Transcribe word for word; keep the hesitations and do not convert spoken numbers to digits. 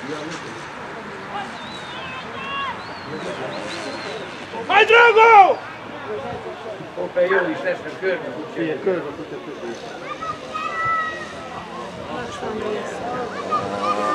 Vai, Drago! Hoppá, jó is lesz, mert körbe tudja. Igen, körbe tudja tudni. Lassan mész.